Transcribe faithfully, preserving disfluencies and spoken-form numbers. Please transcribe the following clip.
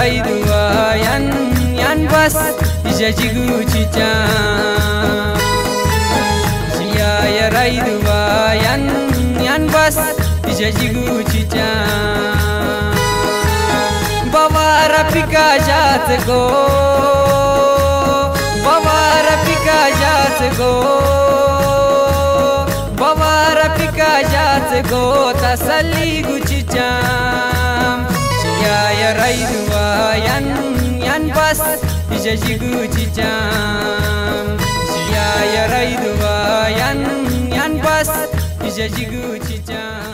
raidua yan yan bas ijajigu chicha Sia ya raidua yan yan bas ijajigu chicha Bawara pika jat go Bawara pika jat go Bawara pika jat go tasali guchijam Sia ya raidua yan yan bas ijajigu chicham Sia ya raidua yan yan bas ijajigu chicham